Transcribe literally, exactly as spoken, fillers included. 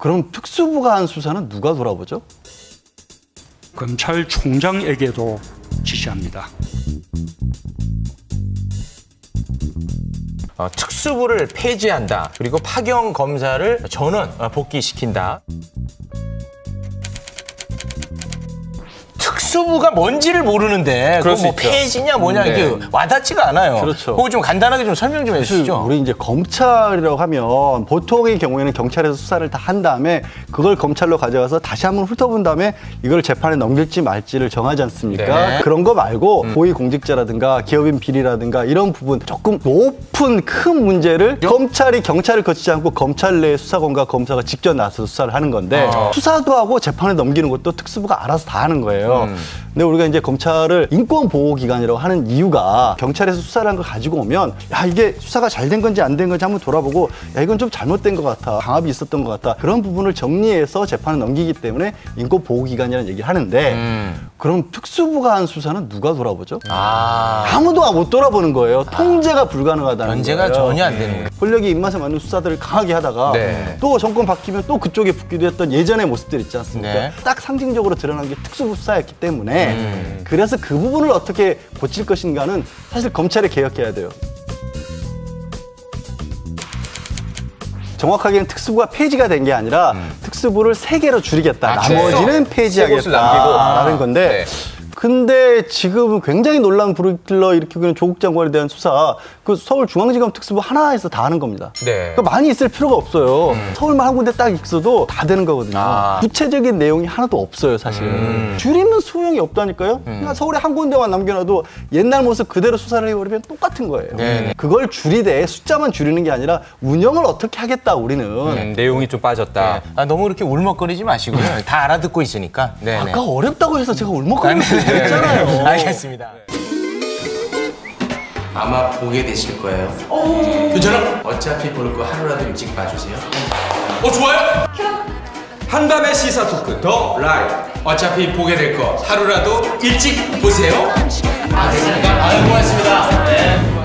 그럼 특수부가 한 수사는 누가 돌아보죠? 검찰총장에게도 지시합니다. 어, 특수부를 폐지한다. 그리고 파견 검사를 전원 복귀시킨다. 특수부가 뭔지를 모르는데 그거 뭐 폐지냐 뭐냐 네. 이게 와닿지가 않아요. 그렇죠. 그거 좀 간단하게 좀 설명 좀 해주시죠. 우리 이제 검찰이라고 하면 보통의 경우에는 경찰에서 수사를 다 한 다음에 그걸 검찰로 가져가서 다시 한번 훑어본 다음에 이걸 재판에 넘길지 말지를 정하지 않습니까? 네. 그런 거 말고 음. 고위공직자라든가 기업인 비리라든가 이런 부분 조금 높은 큰 문제를 여? 검찰이 경찰을 거치지 않고 검찰 내 수사관과 검사가 직접 나서서 수사를 하는 건데 어. 수사도 하고 재판에 넘기는 것도 특수부가 알아서 다 하는 거예요. 음. 근데 우리가 이제 검찰을 인권보호기관이라고 하는 이유가 경찰에서 수사를 한 걸 가지고 오면 야 이게 수사가 잘 된 건지 안 된 건지 한번 돌아보고 야 이건 좀 잘못된 것 같아. 강압이 있었던 것 같다. 그런 부분을 정리해서 재판을 넘기기 때문에 인권보호기관이라는 얘기를 하는데 음. 그럼 특수부가 한 수사는 누가 돌아보죠? 아. 아무도 못 돌아보는 거예요. 통제가 불가능하다는 견제가 거예요. 전혀 안 되는 거예요. 권력이 입맛에 맞는 수사들을 강하게 하다가 네. 또 정권 바뀌면 또 그쪽에 붙기도 했던 예전의 모습들 있지 않습니까? 네. 딱 상징적으로 드러난 게 특수부 수사였기 때문에 음. 그래서 그 부분을 어떻게 고칠 것인가는 사실 검찰이 개혁해야 돼요. 정확하게는 특수부가 폐지가 된 게 아니라 음. 특수부를 세 개로 줄이겠다. 아, 나머지는 폐지하겠다라는 건데 네. 근데 지금 굉장히 논란 불러 일으키고 있는 조국 장관에 대한 수사 그 서울중앙지검 특수부 하나에서 다 하는 겁니다. 네. 그러니까 많이 있을 필요가 없어요. 음. 서울만 한 군데 딱 있어도 다 되는 거거든요. 아. 구체적인 내용이 하나도 없어요, 사실. 음. 줄이면 소용이 없다니까요. 음. 그러니까 서울에 한 군데만 남겨놔도 옛날 모습 그대로 수사를 해버리면 똑같은 거예요. 네. 그걸 줄이되 숫자만 줄이는 게 아니라 운영을 어떻게 하겠다, 우리는. 음, 내용이 좀 빠졌다. 네. 아, 너무 이렇게 울먹거리지 마시고요. 다 알아듣고 있으니까. 네네. 아까 어렵다고 해서 제가 울먹거리는 거 있잖아요. 알겠습니다. 아마 보게 되실 거예요. 괜찮아? 어차피 볼 거 하루라도 일찍 봐주세요. 어, 좋아요? 한밤의 시사 토크 더 라이브. 어차피 보게 될 거 하루라도 일찍 보세요. 알겠습니다. 아유, 고맙습니다. 네.